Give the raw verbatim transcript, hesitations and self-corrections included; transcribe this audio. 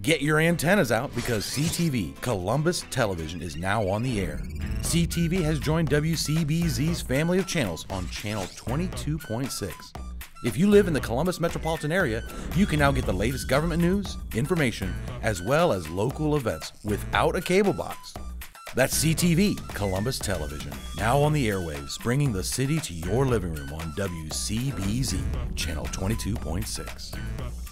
Get your antennas out because C T V, Columbus Television, is now on the air. C T V has joined W C B Z's family of channels on channel twenty-two point six. If you live in the Columbus metropolitan area, you can now get the latest government news, information, as well as local events without a cable box. That's C T V, Columbus Television, now on the airwaves, bringing the city to your living room on W C B Z, channel twenty-two point six.